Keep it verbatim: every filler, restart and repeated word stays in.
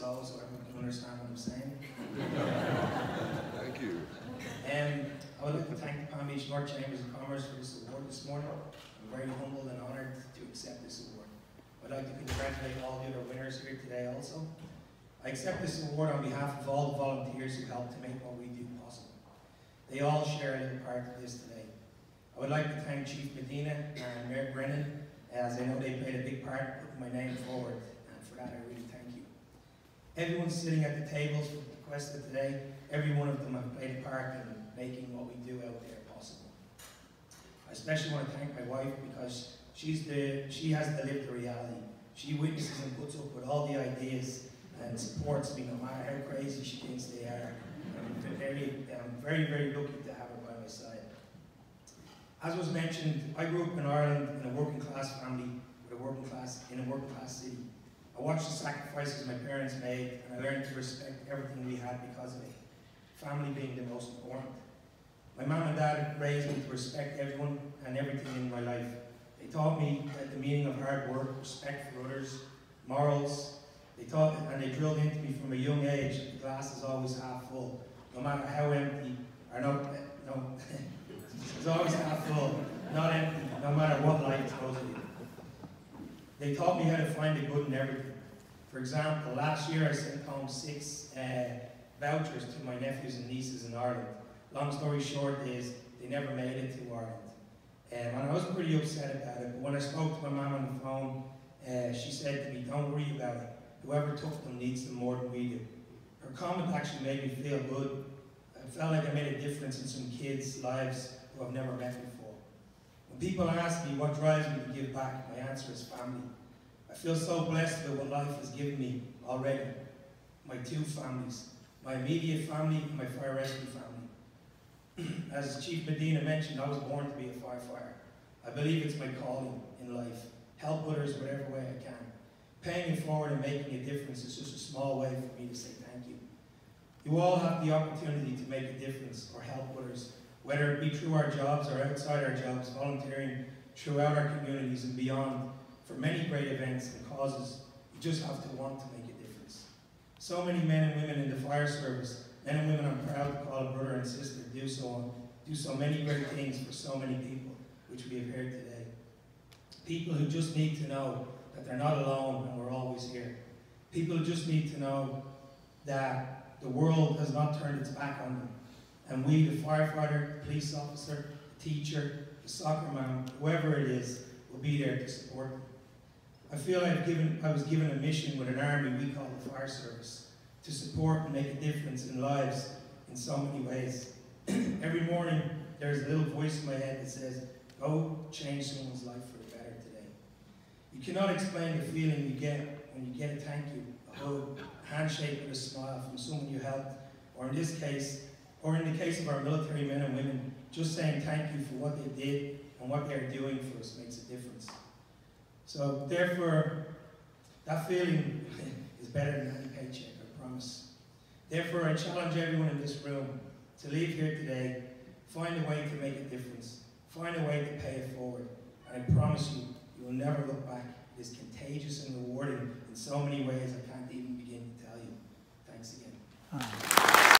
slow so everyone can understand what I'm saying. Thank you. Um, I would like to thank the Palm Beach North Chambers of Commerce for this award this morning. I'm very humbled and honoured to accept this award. I'd like to congratulate all the other winners here today also. I accept this award on behalf of all the volunteers who helped to make what we do possible. They all share a little part of this today. I would like to thank Chief Medina and Mayor Brennan, as I know they played a big part in putting my name forward, and for that I really thank you. Everyone sitting at the tables for Tequesta today, every one of them have played a part in making what we do out there possible. I especially want to thank my wife because she's the, she has to live the reality. She witnesses and puts up with all the ideas and supports me no matter how crazy she thinks they are. I'm very, I'm very, very lucky to have her by my side. As was mentioned, I grew up in Ireland in a working class family with a working class, in a working class city. I watched the sacrifices my parents made and I learned to respect everything we had because of it, family being the most important. My mum and dad raised me to respect everyone and everything in my life. They taught me that the meaning of hard work, respect for others, morals. They taught and they drilled into me from a young age that the glass is always half full, no matter how empty, or no, no, it's always half full, not empty, no matter what life throws at you. They taught me how to find the good in everything. For example, last year I sent home six uh, vouchers to my nephews and nieces in Ireland. Long story short is, they never made it to Ireland. Um, and I was pretty upset about it, but when I spoke to my mum on the phone, uh, she said to me, don't worry about it. Whoever took them needs them more than we do. Her comment actually made me feel good. I felt like I made a difference in some kids' lives who I've never met before. When people ask me what drives me to give back, my answer is family. I feel so blessed with what life has given me already. My two families, my immediate family and my fire rescue family. As Chief Medina mentioned, I was born to be a firefighter. I believe it's my calling in life. Help others whatever way I can. Paying it forward and making a difference is just a small way for me to say thank you. You all have the opportunity to make a difference or help others, whether it be through our jobs or outside our jobs, volunteering throughout our communities and beyond for many great events and causes. You just have to want to make a difference. So many men and women in the fire service, men and women I'm proud to call a brother and sister, do so, do so many great things for so many people, which we have heard today. People who just need to know that they're not alone and we're always here. People just need to know that the world has not turned its back on them. And we, the firefighter, the police officer, the teacher, the soccer mom, whoever it is, will be there to support them. I feel I've given, I was given a mission with an army we call the fire service to support and make a difference in lives in so many ways. Every morning, there's a little voice in my head that says, go change someone's life for the better today. You cannot explain the feeling you get when you get a thank you, a hug, a handshake with a smile from someone you helped, or in this case, or in the case of our military men and women, just saying thank you for what they did and what they're doing for us makes a difference. So therefore, that feeling is better than any paycheck, I promise. Therefore, I challenge everyone in this room to leave here today, find a way to make a difference, find a way to pay it forward, and I promise you, you will never look back. It is contagious and rewarding in so many ways I can't even begin to tell you. Thanks again.